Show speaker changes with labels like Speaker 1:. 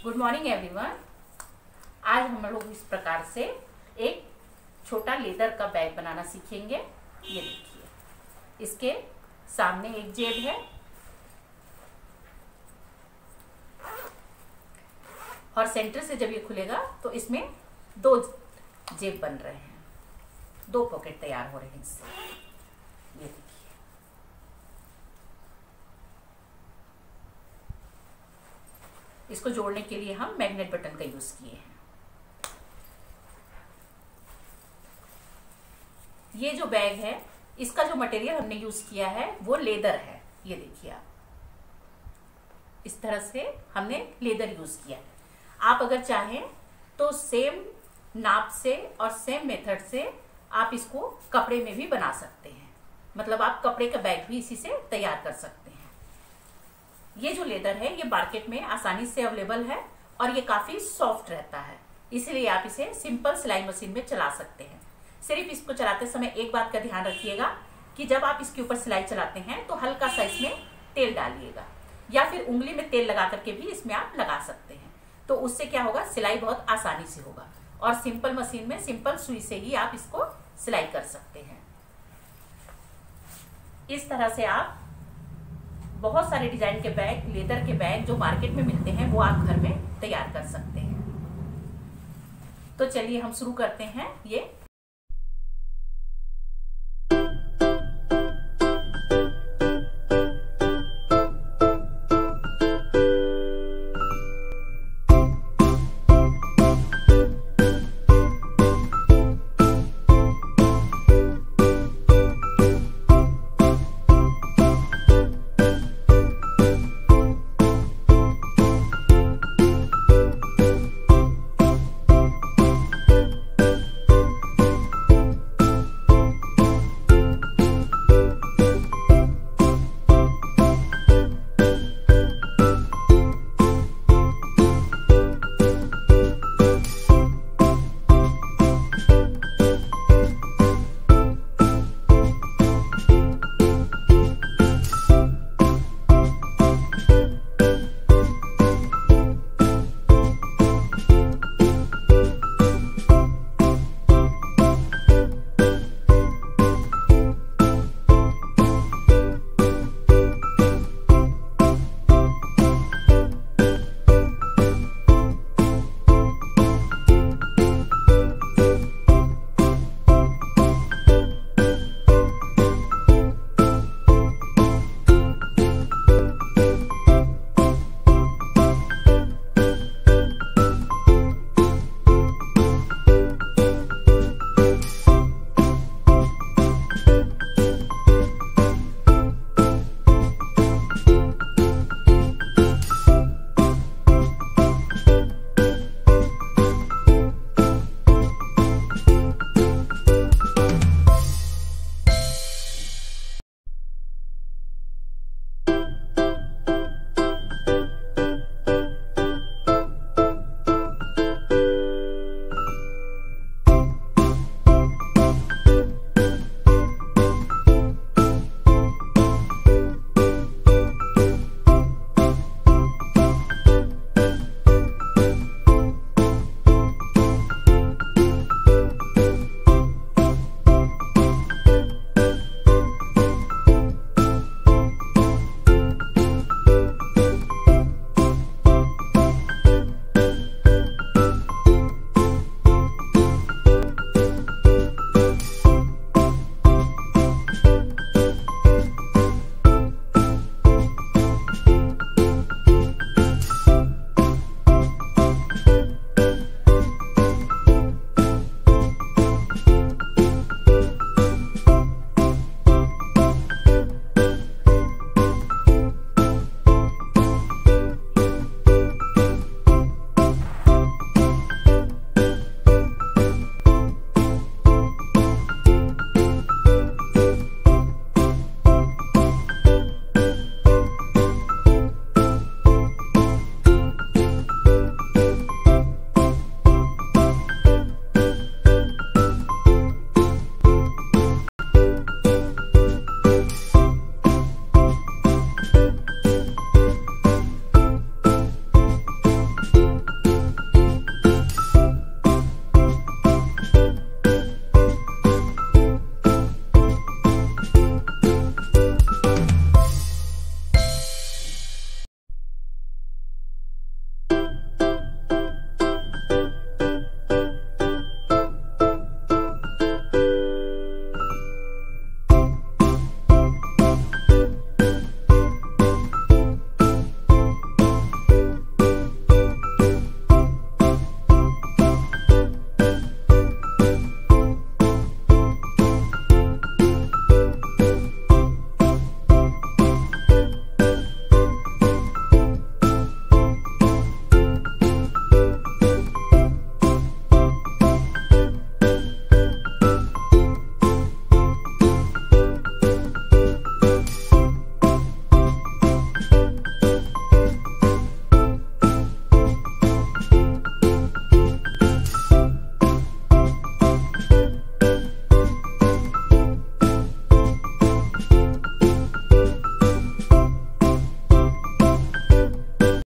Speaker 1: Good morning everyone. आज हम लोग इस प्रकार से एक छोटा लेदर का बैग बनाना सीखेंगे। ये देखिए, इसके सामने एक जेब है और सेंटर से जब ये खुलेगा तो इसमें दो जेब बन रहे हैं, दो पॉकेट तैयार हो रहे हैं इससे। ये देखिए, इसको जोड़ने के लिए हम मैग्नेट बटन का यूज किए हैं। ये जो बैग है, इसका जो मटेरियल हमने यूज किया है वो लेदर है। ये देखिए, आप इस तरह से हमने लेदर यूज किया है। आप अगर चाहें तो सेम नाप से और सेम मेथड से आप इसको कपड़े में भी बना सकते हैं। मतलब आप कपड़े का बैग भी इसी से तैयार कर सकते हैं। ये जो लेदर है ये मार्केट में आसानी से अवेलेबल है और ये काफी सॉफ्ट रहता है, इसलिए आप इसे सिंपल सिलाई मशीन में चला सकते हैं। सिर्फ इसको चलाते समय एक बात का ध्यान रखिएगा कि जब आप इसके ऊपर सिलाई चलाते हैं तो हल्का सा इसमें तेल डालिएगा, या फिर उंगली में तेल लगा करके भी इसमें आप लगा सकते हैं। तो उससे क्या होगा, सिलाई बहुत आसानी से होगा और सिंपल मशीन में सिंपल सुई से ही आप इसको सिलाई कर सकते हैं। इस तरह से आप बहुत सारे डिजाइन के बैग, लेदर के बैग जो मार्केट में मिलते हैं वो आप घर में तैयार कर सकते हैं। तो चलिए हम शुरू करते हैं ये